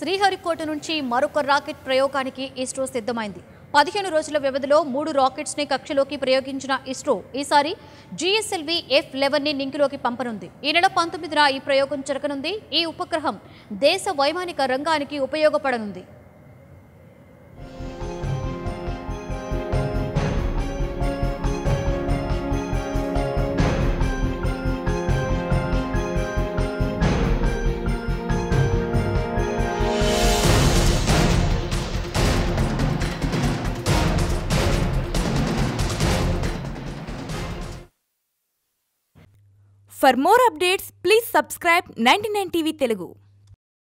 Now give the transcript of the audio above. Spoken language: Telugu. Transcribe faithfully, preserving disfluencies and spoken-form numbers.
శ్రీహరికోట నుంచి మరొక రాకెట్ ప్రయోగానికి ఇస్రో సిద్ధమైంది. పదిహేను రోజుల వ్యవధిలో మూడు రాకెట్స్ ని కక్షలోకి ప్రయోగించిన ఇస్రో ఈసారి G S L V F పదకొండు ని నింగిలోకి పంపనుంది. ఈ నెల పంతొమ్మిదిన ఈ ప్రయోగం జరగనుంది. ఈ ఉపగ్రహం దేశ వైమానిక రంగానికి ఉపయోగపడనుంది. For more updates, please subscribe ninety-nine T V Telugu.